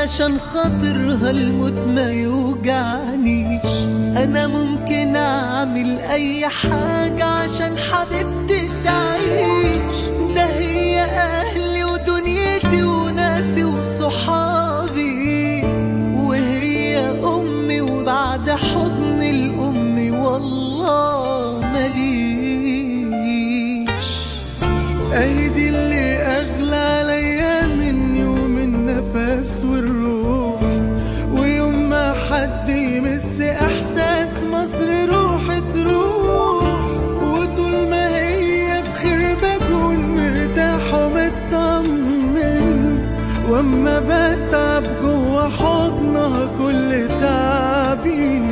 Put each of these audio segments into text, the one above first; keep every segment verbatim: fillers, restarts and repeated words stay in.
علشان خاطرها الموت ما يوجعنيش. انا ممكن اعمل اي حاجة عشان حبيبتي تعيش. ده هي اهلي ودنيتي وناسي وصحابي، وهي امي وبعد حضن الام والله مليش. اهي دي اللي اغلى عليا مني ومن نفس والروح، ويوم ما حد يمس احساس مصر روح تروح. وطول ما هي بخير بكون مرتاح ومطمن، واما بتعب جوا حضنها كل تعبي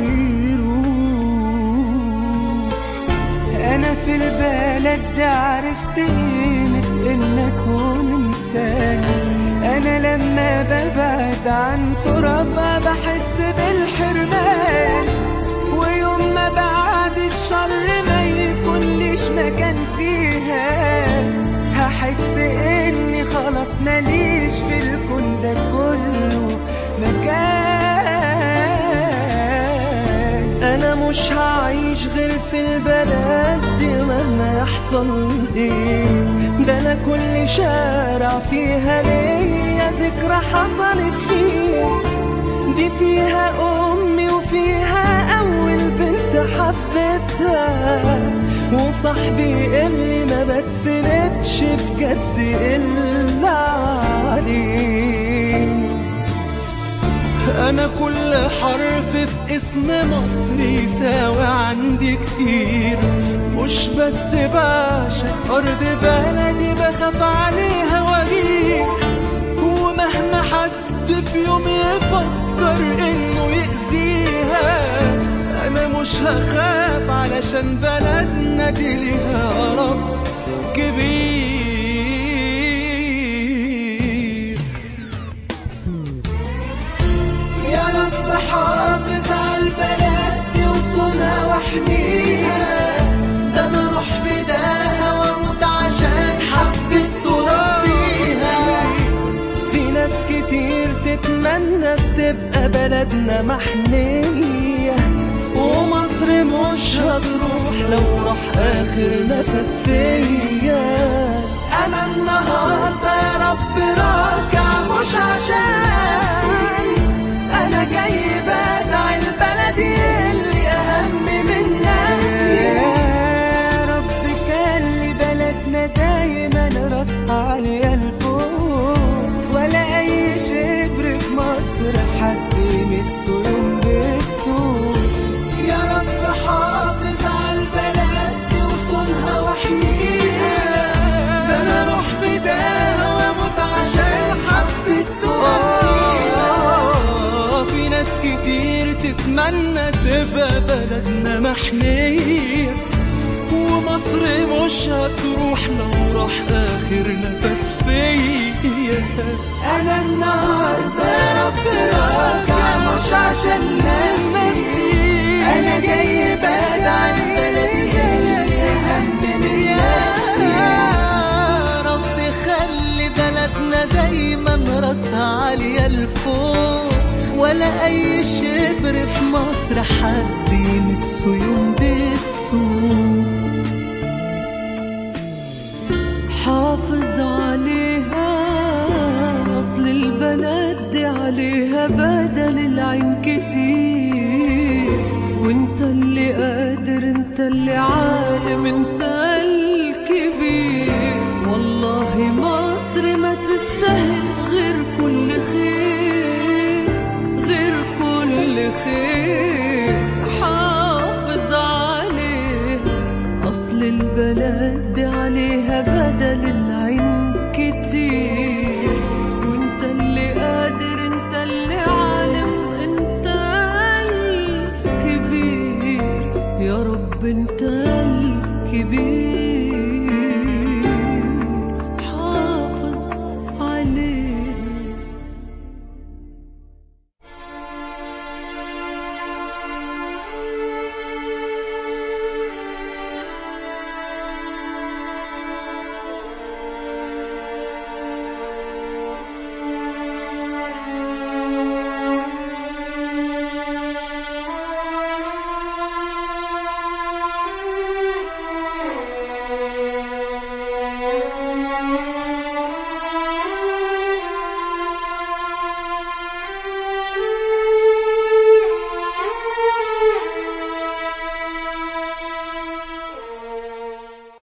يروح. انا في البلد دي عرفت قيمة ان اكون انسان. انا لما ببعد عن ترابها بحس بالحرمان، ويوم ما بعد الشر ما يكونليش مكان فيها هحس اني خلاص ماليش في الكون ده كله مكان. انا مش هعيش غير في البلد دي مهما يحصل ايه. ده انا كل شارع فيها ليا ذكرى حصلت فيه. دي فيها امي وفيها اول بنت حبيتها، وصاحبي اللي ما بتسندش بجد الا عليه. انا كل حرف في اسم مصر يساوي عندي كتير. مش بس بعشق ارض بلدي بخاف عليها واجيح. ومهما حد في يوم يفكر انه يأذيها انا مش هخاف، علشان بلدنا دي ليها رب كبير. يا رب حافظ عالبلد دي وصونها واحميها. ده انا اروح فداها واموت عشان حبة تراب فيها. في ناس كتير تتمنى تبقى بلدنا محمية، ومصر مش هتروح لو راح اخر نفس فيا. انا النهارده يا رب راجع مش عشان نفسي، انا جاي بدعي البلدي اللي اهم من نفسي. يا رب خلي بلدنا دايما راسها عالية لفوق، ولا اي شبر في مصر حد يمسه يوم بالسوق. يا رب حافظ عالبلد دي وصونها واحميها. ده انا اروح فداها واموت عشان حبة تراب فيها. في ناس كتير تتمنى تبقى بلدنا محمية، ومصر مش هتروح لو راح اخر نفس فيا. انا النهارده يا رب راجع مش عشان نفسي، انا جاي بدعي البلدي اللي اهم من نفسي. يا رب خلي بلدنا دايما راسها عالية لفوق، ولا اي شبر في مصر حد يمسه يوم بالسوق. حافظ عليها اصل البلد دي عليها بدل العين كتير. وانت اللي قادر، انت اللي عالم، انت الكبير. والله مصر ما تستاهل غير كل خير، غير كل خير. حافظ عليها اصل البلد دي عليها بدل العين كتير.